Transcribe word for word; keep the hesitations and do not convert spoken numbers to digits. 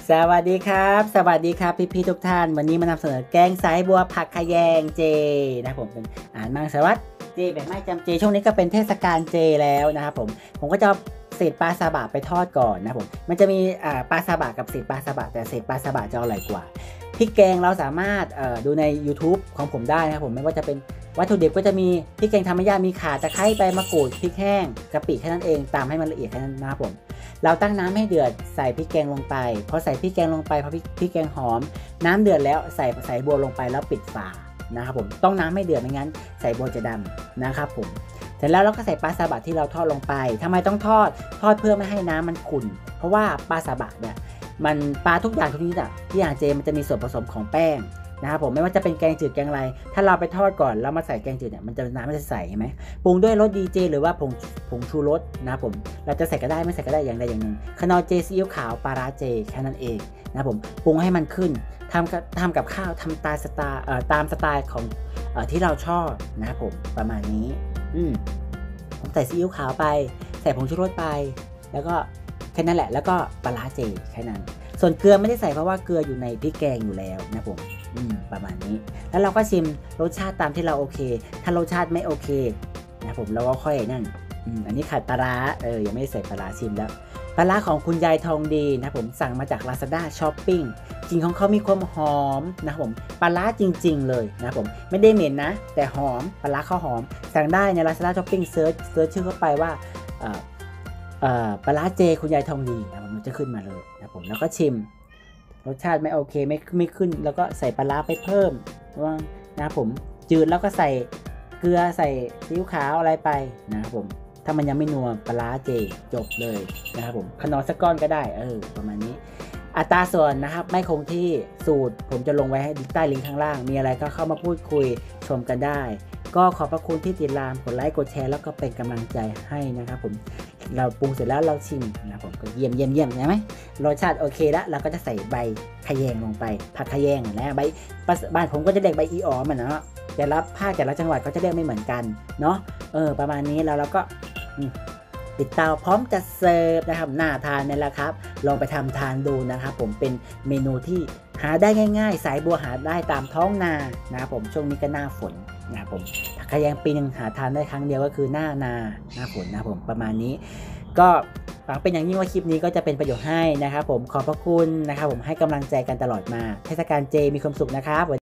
สวัสดีครับสวัสดีครับพี่ๆทุกท่านวันนี้มานำเสนอแกงสายบัวผักขะแยงเจนะครับผมเป็นอาหารมังสวิรัติเจแบบไม่จำเจช่วงนี้ก็เป็นเทศกาลเจแล้วนะครับผมผมก็จะเอาเศษปลาซาบะไปทอดก่อนนะผมมันจะมีอ่าปลาซาบะกับเศษปลาซาบะแต่เศษปลาซาบะจะอร่อยกว่าพริกแกงเราสามารถดูใน ยูทูบ ของผมได้นะครับผมไม่ว่าจะเป็นวัตถุดิบก็จะมีพริกแกงธรรมชาติมีข่าตะไคร้ใบมะกรูดพริกแห้งกะปิแค่นั้นเองตามให้มันละเอียดแค่นั้นนะครับผมเราตั้งน้ำให้เดือดใส่พริกแกงลงไปพอใส่พริกแกงลงไปพอพริกพริกแกงหอมน้ำเดือดแล้วใส่ใส่บัวลงไปแล้วปิดฝานะครับผมต้องน้ำไม่เดือดไม่งั้นใส่บัวจะดำนะครับผมเสร็จแล้วเราก็ใส่ปลาซาบะที่เราทอดลงไปทำไมต้องทอดทอดเพื่อไม่ให้น้ำมันขุ่นเพราะว่าปลาซาบะเนี่ยมันปลาทุกอย่างทุกชนิดอ่ะที่อาหารเจมันจะมีส่วนผสมของแป้งนะครับผมไม่ว่าจะเป็นแกงจืดแกงอะไรถ้าเราไปทอดก่อนแล้วมาใส่แกงจืดเนี่ยมันจะน้ำมันจะใสใช่ไหมปรุงด้วยรสดีเจหรือว่าผงผงชูรสนะครับผมเราจะใส่ก็ได้ไม่ใส่ก็ได้อย่างใดอย่างหนึ่งขนอเจซีอิ๊วขาวปลาร้าเจแค่นั้นเองนะครับผมปรุงให้มันขึ้นทำทำกับข้าวทำตามสไตล์เอ่อตามสไตล์ของเอ่อที่เราชอบนะครับผมประมาณนี้อืมผมใส่ซีอิ๊วขาวไปใส่ผงชูรสไปแล้วก็แค่นั้นแหละแล้วก็ปลาร้าเจแค่นั้นส่วนเกลือไม่ได้ใส่เพราะว่าเกลืออยู่ในพริกแกงอยู่แล้วนะผมอืมประมาณนี้แล้วเราก็ชิมรสชาติตามที่เราโอเคถ้ารสชาติไม่โอเคนะผมเราก็ค่อยนั่นอืมอันนี้ขาดปลาร้าเออยังไม่ใส่ปลาร้าชิมแล้วปลาร้าของคุณยายทองดีนะผมสั่งมาจาก Lazada Shopping กลิ่นของเขามีความหอมนะผมปลาร้าจริงๆเลยนะผมไม่ได้เหม็นนะแต่หอมปลาร้าเขาหอมสั่งได้ใน Lazada Shopping เซิร์ชเซิร์ชชื่อเข้าไปว่าเอ่อเอ่อปลาร้าเจคุณยายทองดีนะมันจะขึ้นมาเลยนะผมแล้วก็ชิมรสชาติไม่โอเคไม่ไม่ขึ้นแล้วก็ใส่ปลาร้าไปเพิ่มว่านะผมจืดแล้วก็ใส่เกลือใส่ซีอิ๊วขาวอะไรไปนะครับผมถ้ามันยังไม่นัวปลาร้าเจจบเลยนะครับผมขนอสักก้อนก็ได้เออประมาณนี้อัตราส่วนนะครับไม่คงที่สูตรผมจะลงไว้ให้ใต้ลิงก์ข้างล่างมีอะไรก็เข้ามาพูดคุยชมกันได้ก็ขอบพระคุณที่ติดตามกดไลค์กดแชร์แล้วก็เป็นกำลังใจให้นะครับผมเราปรุงเสร็จแล้วเราชิมนะผมก็เยี่ยมเยี่ยมเยี่ยมใช่ไหมรสชาติโอเคแล้วเราก็จะใส่ใบขะแยงลงไปผักขะแยงนะใบบ้านผมก็จะเรียกใบอีอ๋อมันเนาะแต่ละภาคแต่ละจังหวัดเขาจะเรียกไม่เหมือนกันเนาะเออประมาณนี้แล้วเราก็ปิดเตาพร้อมจะเสิร์ฟนะครับน่าทานนี่แหละครับลองไปทำทานดูนะครับผมเป็นเมนูที่หาได้ง่ายๆสายบัวหาได้ตามท้องนานะครับผมช่วงนี้ก็หน้าฝนนะครับผมผักขะแยงปีนึงหาทานได้ครั้งเดียวก็คือหน้านาหน้าฝนนะครับผมประมาณนี้ก็หวังเป็นอย่างยิ่งว่าคลิปนี้ก็จะเป็นประโยชน์ให้นะครับผมขอบพระคุณนะครับผมให้กำลังใจกันตลอดมาเทศกาลเจมีความสุขนะครับ